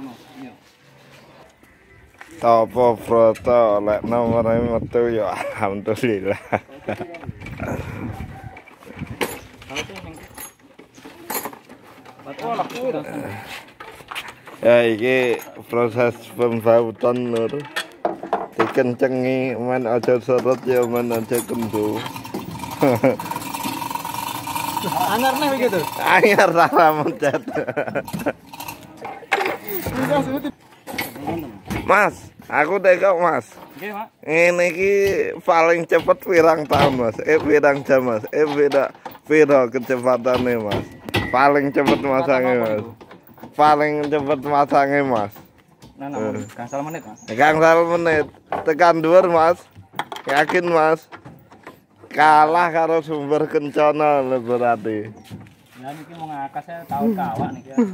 Topo Broto lek nomore metu ya alhamdulillah. Ya iki proses pembautan lur. Dikencengi men aja surut ya men aja kembu. Anyar nih begitu. Anyar ra mencet. Mas, aku tekok Mas. Nggih, Mak. Ini iki paling cepet pirang tahun Mas? Pirang jam Mas? Piro kecepatannya Mas? Paling cepet masangnya Mas? Paling cepet masangnya Mas? Nah, gangsal menit, Mas. Gangsal menit. Tekan dhuwur Mas. Yakin Mas? Kalah karo sumber kencana lho berarti. Ya niki mau ngakasnya tahu kawak niki ya.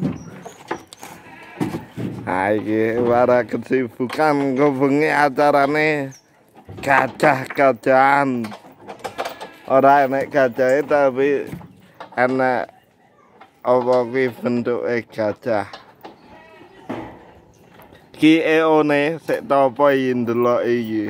Nah, iki para kesibukan kebengi acarane gajah-gajahan. Ora enek gajahe tapi enek apa kuwi bentuke gajah. Ki eone sik topo iki ndelok iki.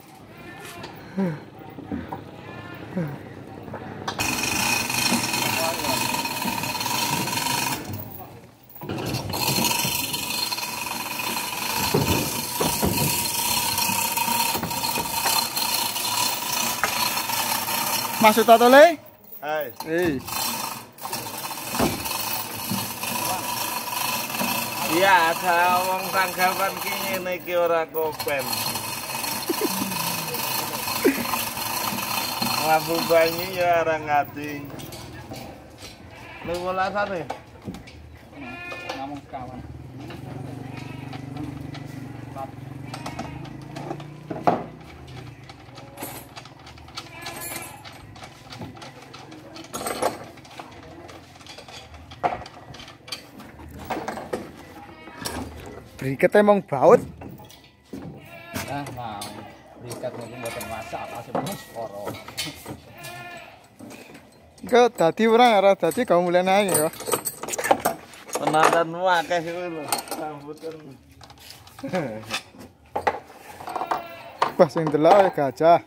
Maksud atole? Hai. Iya, ada wong tanggapan ki ngene iki ora kopen. Lampu banyu ya ora ngati. Lu wolasane? Ngomong kawan. Briket emang baut. Nah, mau. Briket mungkin mboten masak, asep moro. Enggak dadi ora dadi kamu mulai naik ya. Penontonmu akeh kuwi lho. Sambutan. Wah sing delok gajah.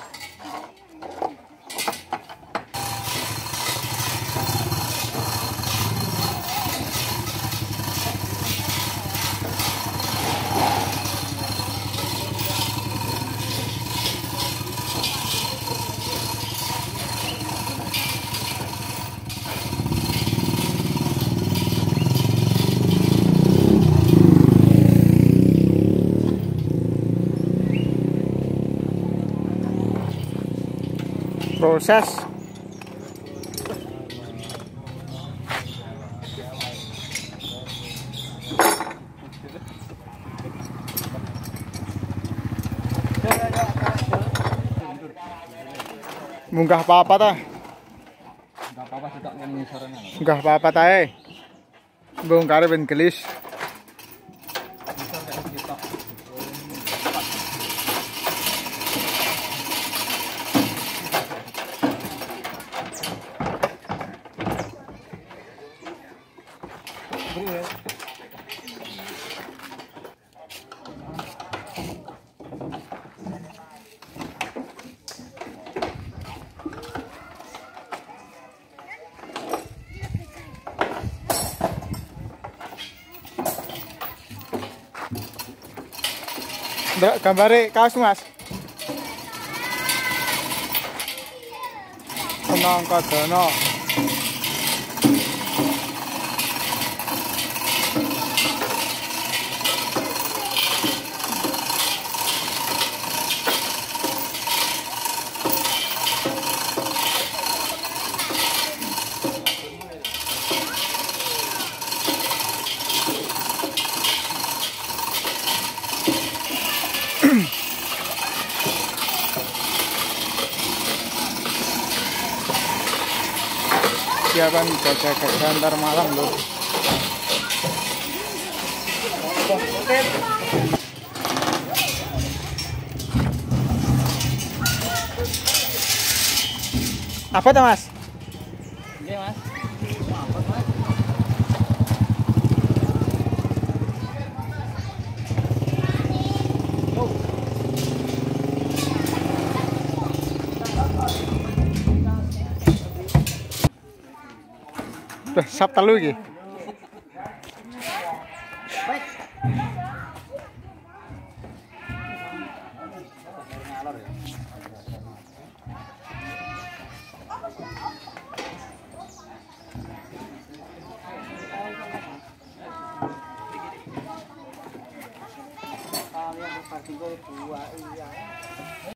Proses munggah apa-apa ta? Enggak apa-apa sih tak ngene sorene. Munggah apa-apa tae. Bongkare ben gelis. Ndak gambare kaos Mas. Tenang kadono. Siapan jaga antar malam loh. Apa tuh Mas? Nggih, Mas. Wah, sap telu iki. Ngalor ya. Kalian partigo 2 iya.